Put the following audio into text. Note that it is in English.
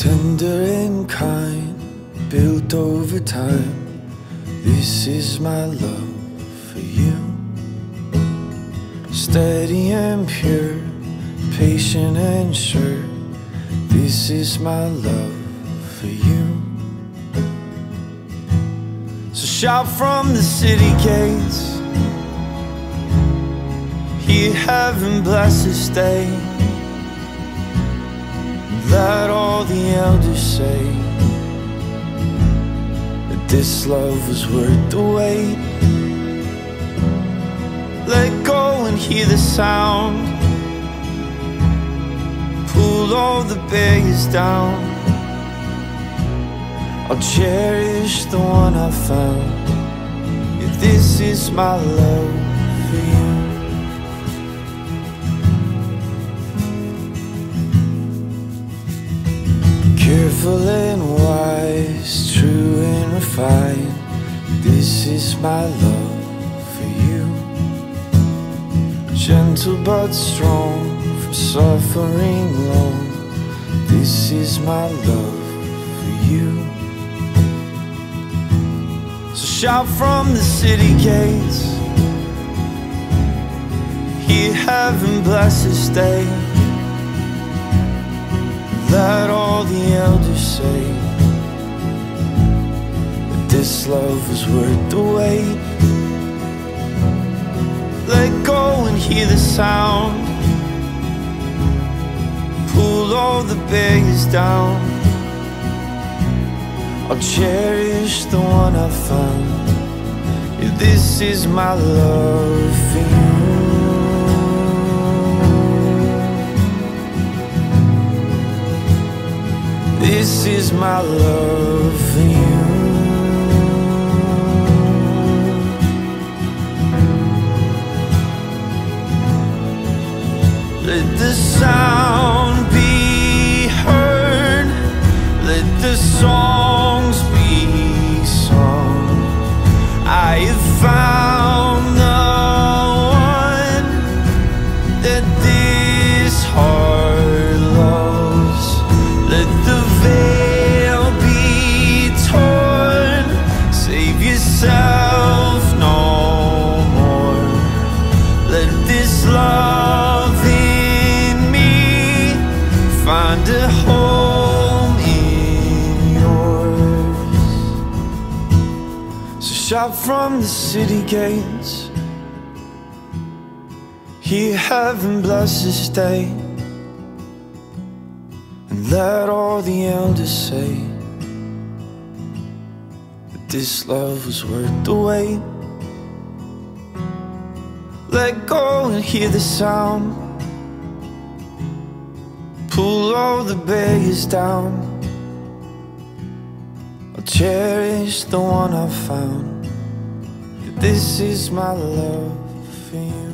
Tender and kind, built over time. This is my love for you. Steady and pure, patient and sure. This is my love for you. So shout from the city gates, hear heaven bless this day. Let all the elders say that this love was worth the wait. Let go and hear the sound, pull all the barriers down. I'll cherish the one I found. Yeah, this is my love for you. Careful and wise, true and refined. This is my love for you. Gentle but strong, from suffering long. This is my love for you. So shout from the city gates, hear heaven bless this day. Let all the elders say that this love was worth the wait. Let go and hear the sound, pull all the barriers down. I'll cherish the one I found. Yeah, this is my love for you. This is my love for you. Let the sound be heard, let the songs be sung. I have found the one that this heart loves. Let the veil be torn, save yourself no more. Let this love in me find a home in yours. So shout from the city gates, hear heaven bless this day. And let all the elders say that this love was worth the wait. Let go and hear the sound, pull all the barriers down. I'll cherish the one I found. This is my love for you.